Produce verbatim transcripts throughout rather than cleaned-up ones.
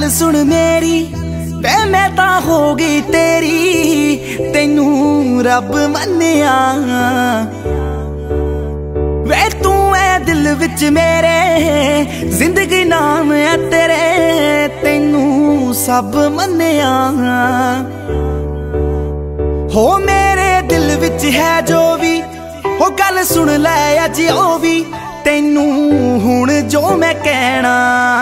गल सुन मेरी वे मैं तां हो गई तेरी, तैनू रब मन्निया वे तू है दिल विच मेरे, जिंदगी नाम है तेरे, तैनू सब मन्निया। हो मेरे दिल विच है जो भी, हो गल सुन लै अज ओ भी, तैनू हुण जो मैं कहना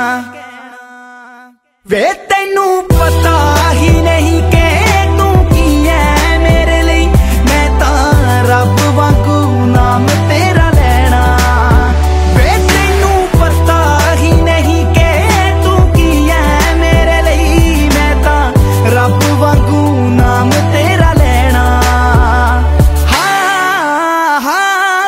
वे तैनू पता ही नहीं कि तू की है मेरे लिए, मैं तां रब वांगू नाम तेरा लेना। वे तैनू पता ही नहीं कि तू की है मेरे लिए, मैं तां रब वांगू नाम तेरा लेना। हाँ हाँ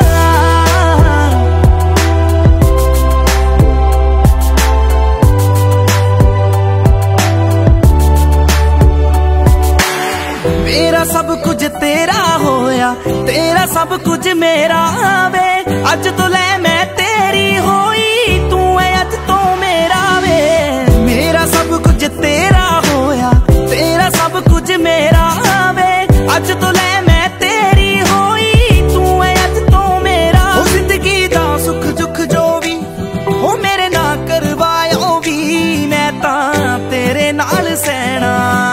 मेरा सब कुछ तेरा होया, तेरा सब कुछ मेरा वे, अज तो ले मैं तेरी होई, तू है अज तो मेरा वे। मेरा सब कुछ तेरा होया, तेरा सब कुछ मेरा वे, अज तो ले मैं तेरी होई, तू है अज तो मेरा। हो जिंदगी दा सुख दुख जो भी हो मेरे ना करवायो भी, मैं तां तेरे नाल सहना।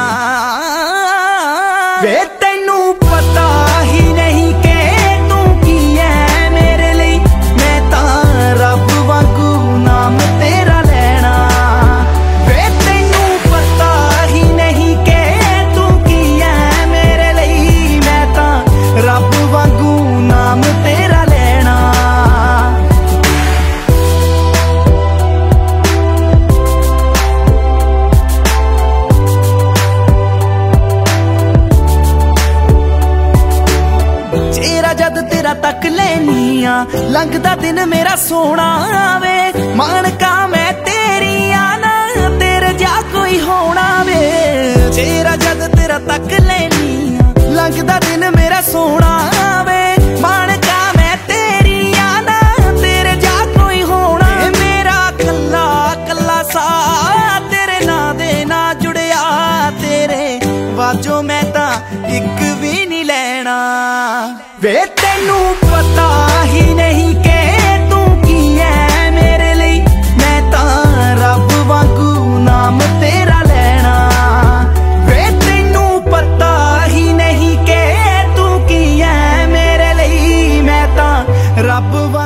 वे तैनू पता ही नहीं कि तू की है मेरे लिए, मैं तां रब वांगू नाम तेरा लेना। वे तैनू पता ही नहीं कि तू की है मेरे लिए, मैं तां रब वांगू नाम तेरा लेना। चेहरा जद तेरा तक लेनिया, लंघदा दिन मेरा सोना वे, मानका मैं तेरी आना, तेरे जा कोई होना वे। चेहरा जद तेरा तक लेनिया, लंघदा दिन मेरा सोना वे, मानका मैं तेरी आना, तेरे जा कोई होना। मेरा कल्ला कल्ला सा तेरे ना दे ना जुड़िया, तेरे वाजो मैं तां इक भी नहीं लेना। वे तैनू पता ही नहीं कि तू की है मेरे लिए, मैं तां रब वांगू नाम तेरा लेना। वे तैनू पता ही नहीं कि तू की है मेरे लिए, मैं तां रब